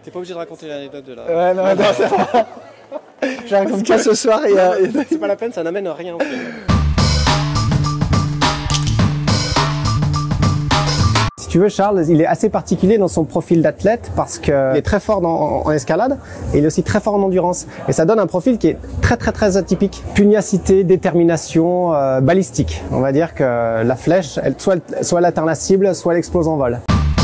T'es pas obligé de raconter l'anecdote de la... Ouais, non, c'est pas... Je raconte pas ce soir. C'est pas la peine, ça n'amène rien au film. Si tu veux, Charles, il est assez particulier dans son profil d'athlète parce qu'il est très fort en escalade et il est aussi très fort en endurance. Et ça donne un profil qui est très atypique. Pugnacité, détermination, balistique. On va dire que la flèche, soit elle atteint la cible, soit elle explose en vol.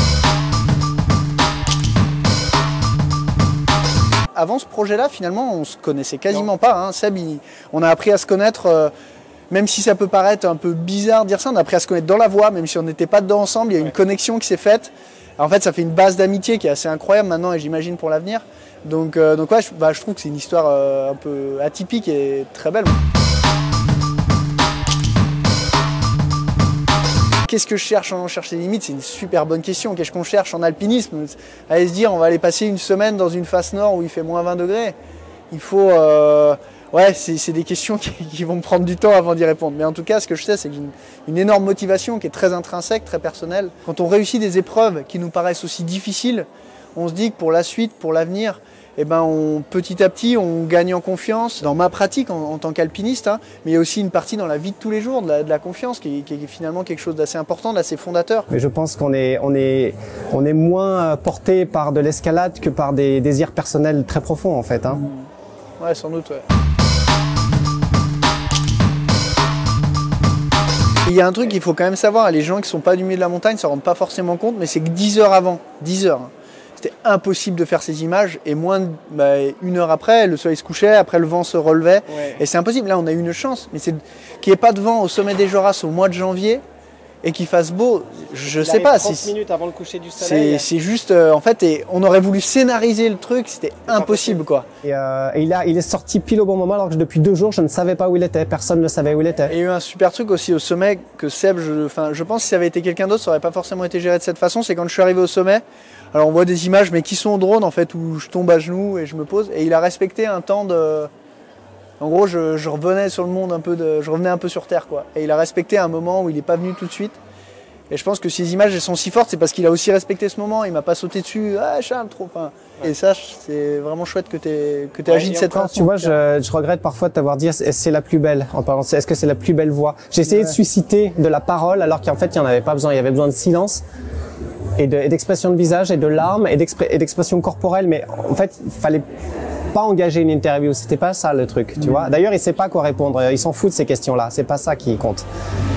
Avant ce projet-là, finalement, on se connaissait quasiment pas. Hein. Seb, on a appris à se connaître... Même si ça peut paraître un peu bizarre de dire ça, on a appris à se connaître dans la voie, même si on n'était pas dedans ensemble, il y a une connexion qui s'est faite. En fait, ça fait une base d'amitié qui est assez incroyable maintenant et j'imagine pour l'avenir. Donc ouais, je trouve que c'est une histoire un peu atypique et très belle. Qu'est-ce que je cherche en cherche les limites? C'est une super bonne question. Qu'est-ce qu'on cherche en alpinisme? Aller se dire, on va aller passer une semaine dans une face nord où il fait moins 20 degrés. Il faut... Ouais, c'est des questions qui vont me prendre du temps avant d'y répondre. Mais en tout cas, ce que je sais, c'est que j'ai une énorme motivation qui est très intrinsèque, très personnelle. Quand on réussit des épreuves qui nous paraissent aussi difficiles, on se dit que pour la suite, pour l'avenir, eh ben petit à petit, on gagne en confiance dans ma pratique en tant qu'alpiniste, hein, mais il y a aussi une partie dans la vie de tous les jours, de la confiance, qui est finalement quelque chose d'assez important, d'assez fondateur. Mais je pense qu'on est moins porté par de l'escalade que par des désirs personnels très profonds, en fait. Hein. Ouais, sans doute, ouais. Il y a un truc qu'il faut quand même savoir, les gens qui sont pas du milieu de la montagne ne s'en rendent pas forcément compte, mais c'est que 10 heures avant, 10 heures, c'était impossible de faire ces images, et une heure après, le soleil se couchait, après le vent se relevait, et c'est impossible. Là, on a eu une chance, mais c'est qu'il n'y ait pas de vent au sommet des Joras au mois de janvier, et qu'il fasse beau, je sais pas. 30 minutes avant le coucher du soleil. C'est juste, en fait, on aurait voulu scénariser le truc, c'était impossible, quoi. Et il est sorti pile au bon moment, alors que depuis 2 jours, je ne savais pas où il était. Personne ne savait où il était. Et il y a eu un super truc aussi au sommet que Seb, je pense que si ça avait été quelqu'un d'autre, ça aurait pas forcément été géré de cette façon. C'est quand je suis arrivé au sommet, alors on voit des images, mais qui sont au drone, en fait, où je tombe à genoux et je me pose. Et il a respecté un temps de... En gros, je revenais sur le monde je revenais un peu sur Terre, quoi. Et il a respecté un moment où il n'est pas venu tout de suite. Et je pense que ces images, elles sont si fortes, c'est parce qu'il a aussi respecté ce moment. Il m'a pas sauté dessus. Ah, Charles, trop. Enfin, et ça, c'est vraiment chouette que t'aies agi de cette façon. Tu vois, je regrette parfois de t'avoir dit c'est la plus belle en parlant. Est-ce que c'est la plus belle voix? J'ai essayé de susciter de la parole, alors qu'en fait, il y en avait pas besoin. Il y avait besoin de silence et d'expression de visage et de larmes et d'expression corporelle. Mais en fait, il fallait pas engager une interview. C'était pas ça le truc, tu vois. D'ailleurs, il sait pas quoi répondre. Il s'en fout de ces questions-là. C'est pas ça qui compte.